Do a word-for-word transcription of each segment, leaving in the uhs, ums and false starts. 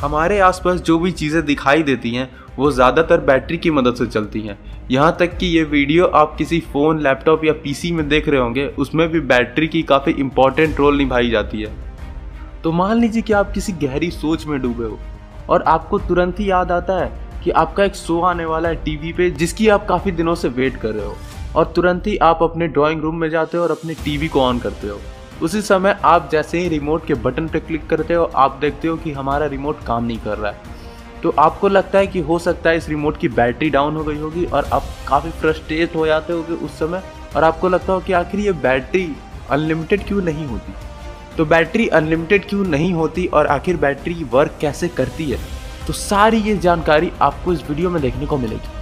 हमारे आसपास जो भी चीज़ें दिखाई देती हैं वो ज़्यादातर बैटरी की मदद से चलती हैं। यहाँ तक कि ये वीडियो आप किसी फ़ोन, लैपटॉप या पीसी में देख रहे होंगे, उसमें भी बैटरी की काफ़ी इम्पॉर्टेंट रोल निभाई जाती है। तो मान लीजिए कि आप किसी गहरी सोच में डूबे हो और आपको तुरंत ही याद आता है कि आपका एक शो आने वाला है टीवी पे जिसकी आप काफ़ी दिनों से वेट कर रहे हो, और तुरंत ही आप अपने ड्राइंग रूम में जाते हो और अपने टीवी को ऑन करते हो। उसी समय आप जैसे ही रिमोट के बटन पर क्लिक करते हो, आप देखते हो कि हमारा रिमोट काम नहीं कर रहा है। तो आपको लगता है कि हो सकता है इस रिमोट की बैटरी डाउन हो गई होगी और आप काफ़ी फ्रस्ट्रेट हो जाते होगे उस समय, और आपको लगता हो कि आखिर ये बैटरी अनलिमिटेड क्यों नहीं होती। तो बैटरी अनलिमिटेड क्यों नहीं होती और आखिर बैटरी वर्क कैसे करती है, तो सारी ये जानकारी आपको इस वीडियो में देखने को मिलेगी।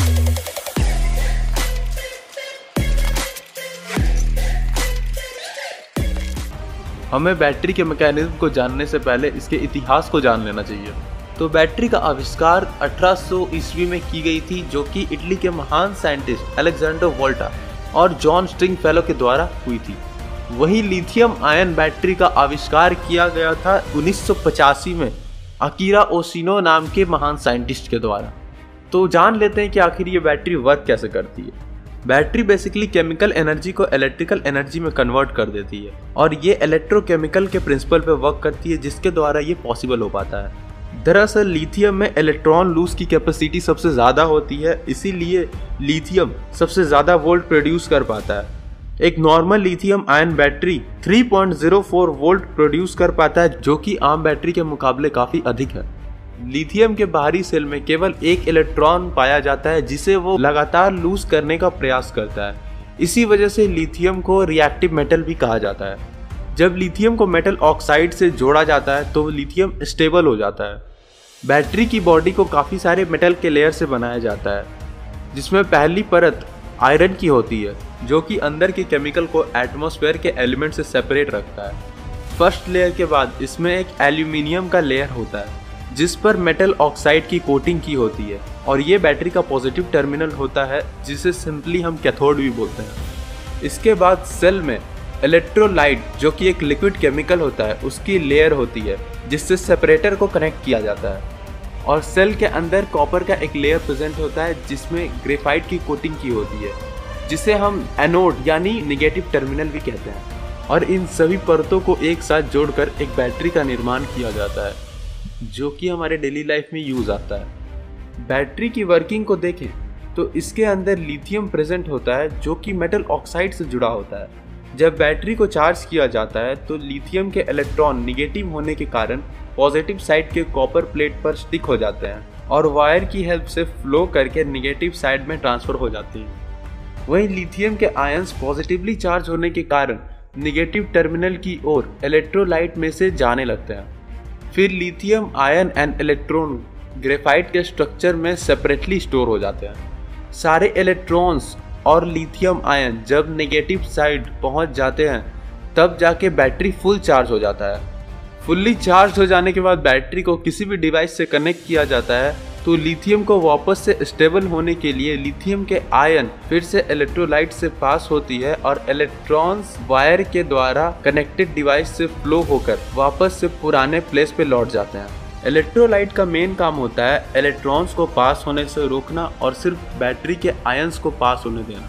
हमें बैटरी के मैकेनिज्म को जानने से पहले इसके इतिहास को जान लेना चाहिए। तो बैटरी का आविष्कार अठारह सौ ईस्वी में की गई थी, जो कि इटली के महान साइंटिस्ट अलेक्जेंडर वोल्टा और जॉन स्ट्रिंगफेलो के द्वारा हुई थी। वही लिथियम आयन बैटरी का आविष्कार किया गया था उन्नीस सौ पचासी में अकीरा ओशिनो नाम के महान साइंटिस्ट के द्वारा। तो जान लेते हैं कि आखिर ये बैटरी वर्क कैसे करती है। बैटरी बेसिकली केमिकल एनर्जी को इलेक्ट्रिकल एनर्जी में कन्वर्ट कर देती है, और ये इलेक्ट्रोकेमिकल के प्रिंसिपल पे वर्क करती है, जिसके द्वारा ये पॉसिबल हो पाता है। दरअसल लिथियम में इलेक्ट्रॉन लूज की कैपेसिटी सबसे ज़्यादा होती है, इसीलिए लिथियम सबसे ज़्यादा वोल्ट प्रोड्यूस कर पाता है। एक नॉर्मल लिथियम आयन बैटरी तीन point zero four volt produce कर पाता है, जो कि आम बैटरी के मुकाबले काफ़ी अधिक है। लिथियम के बाहरी सेल में केवल एक इलेक्ट्रॉन पाया जाता है, जिसे वो लगातार लूज करने का प्रयास करता है। इसी वजह से लिथियम को रिएक्टिव मेटल भी कहा जाता है। जब लिथियम को मेटल ऑक्साइड से जोड़ा जाता है तो लिथियम स्टेबल हो जाता है। बैटरी की बॉडी को काफ़ी सारे मेटल के लेयर से बनाया जाता है, जिसमें पहली परत आयरन की होती है, जो कि अंदर के केमिकल को एटमॉस्फेयर के एलिमेंट से सेपरेट रखता है। फर्स्ट लेयर के बाद इसमें एक एल्यूमिनियम का लेयर होता है, जिस पर मेटल ऑक्साइड की कोटिंग की होती है, और ये बैटरी का पॉजिटिव टर्मिनल होता है, जिसे सिंपली हम कैथोड भी बोलते हैं। इसके बाद सेल में इलेक्ट्रोलाइट, जो कि एक लिक्विड केमिकल होता है, उसकी लेयर होती है, जिससे सेपरेटर को कनेक्ट किया जाता है। और सेल के अंदर कॉपर का एक लेयर प्रेजेंट होता है, जिसमें ग्रेफाइट की कोटिंग की होती है, जिसे हम एनोड यानी नेगेटिव टर्मिनल भी कहते हैं। और इन सभी परतों को एक साथ जोड़कर एक बैटरी का निर्माण किया जाता है, जो कि हमारे डेली लाइफ में यूज आता है। बैटरी की वर्किंग को देखें तो इसके अंदर लिथियम प्रेजेंट होता है, जो कि मेटल ऑक्साइड से जुड़ा होता है। जब बैटरी को चार्ज किया जाता है तो लिथियम के इलेक्ट्रॉन निगेटिव होने के कारण पॉजिटिव साइड के कॉपर प्लेट पर स्टिक हो जाते हैं और वायर की हेल्प से फ्लो करके निगेटिव साइड में ट्रांसफर हो जाती हैं। वहीं लिथियम के आयंस पॉजिटिवली चार्ज होने के कारण निगेटिव टर्मिनल की ओर इलेक्ट्रोलाइट में से जाने लगते हैं। फिर lithium ion and electron graphite के स्ट्रक्चर में सेपरेटली स्टोर हो जाते हैं। सारे इलेक्ट्रॉन्स और लिथियम आयन जब नेगेटिव साइड पहुंच जाते हैं, तब जाके बैटरी फुल चार्ज हो जाता है। फुल्ली चार्ज हो जाने के बाद बैटरी को किसी भी डिवाइस से कनेक्ट किया जाता है, तो लिथियम को वापस से स्टेबल होने के लिए लिथियम के आयन फिर से इलेक्ट्रोलाइट से पास होती है, और इलेक्ट्रॉन्स वायर के द्वारा कनेक्टेड डिवाइस से फ्लो होकर वापस से पुराने प्लेस पे लौट जाते हैं। इलेक्ट्रोलाइट का मेन काम होता है इलेक्ट्रॉन्स को पास होने से रोकना और सिर्फ बैटरी के आयंस को पास होने देना।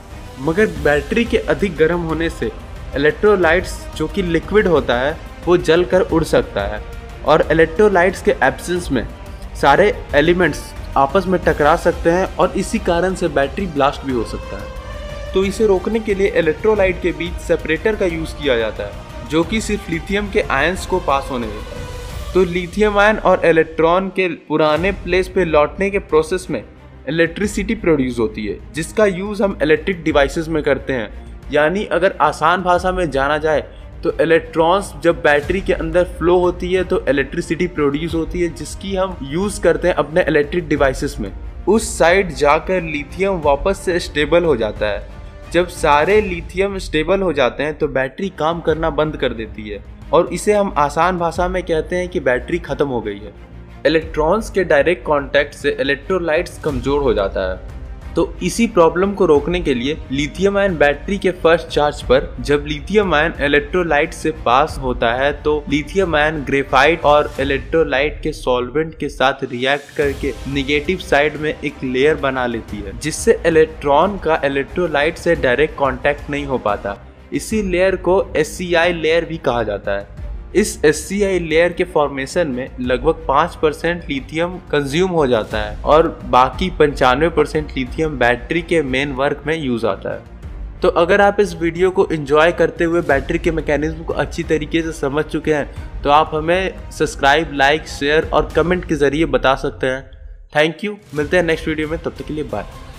मगर बैटरी के अधिक गर्म होने से इलेक्ट्रोलाइट्स, जो कि लिक्विड होता है, वो जल कर उड़ सकता है, और इलेक्ट्रोलाइट्स के एब्सेंस में सारे एलिमेंट्स आपस में टकरा सकते हैं, और इसी कारण से बैटरी ब्लास्ट भी हो सकता है। तो इसे रोकने के लिए इलेक्ट्रोलाइट के बीच सेपरेटर का यूज़ किया जाता है, जो कि सिर्फ लिथियम के आयंस को पास होने देता है। तो लिथियम आयन और इलेक्ट्रॉन के पुराने प्लेस पे लौटने के प्रोसेस में इलेक्ट्रिसिटी प्रोड्यूस होती है, जिसका यूज़ हम इलेक्ट्रिक डिवाइसेस में करते हैं। यानी अगर आसान भाषा में जाना जाए तो इलेक्ट्रॉन्स जब बैटरी के अंदर फ्लो होती है तो इलेक्ट्रिसिटी प्रोड्यूस होती है, जिसकी हम यूज़ करते हैं अपने इलेक्ट्रिक डिवाइसेस में। उस साइड जाकर लिथियम वापस से स्टेबल हो जाता है। जब सारे लिथियम स्टेबल हो जाते हैं तो बैटरी काम करना बंद कर देती है, और इसे हम आसान भाषा में कहते हैं कि बैटरी ख़त्म हो गई है। इलेक्ट्रॉन्स के डायरेक्ट कांटेक्ट से इलेक्ट्रोलाइट्स कमज़ोर हो जाता है, तो इसी प्रॉब्लम को रोकने के लिए लिथियम आयन बैटरी के फर्स्ट चार्ज पर जब लिथियम आयन इलेक्ट्रोलाइट से पास होता है तो लिथियम आयन ग्रेफाइट और इलेक्ट्रोलाइट के सॉल्वेंट के साथ रिएक्ट करके निगेटिव साइड में एक लेयर बना लेती है, जिससे इलेक्ट्रॉन का इलेक्ट्रोलाइट से डायरेक्ट कांटेक्ट नहीं हो पाता। इसी लेयर को एस सी आई लेयर भी कहा जाता है। इस एस सी आई लेयर के फॉर्मेशन में लगभग पाँच परसेंट लिथियम कंज्यूम हो जाता है और बाकी पंचानवे परसेंट लिथियम बैटरी के मेन वर्क में यूज आता है। तो अगर आप इस वीडियो को एंजॉय करते हुए बैटरी के मैकेनिज्म को अच्छी तरीके से समझ चुके हैं तो आप हमें सब्सक्राइब, लाइक, शेयर और कमेंट के जरिए बता सकते हैं। Thank you. मिलते हैं नेक्स्ट वीडियो में, तब तक के लिए बाय।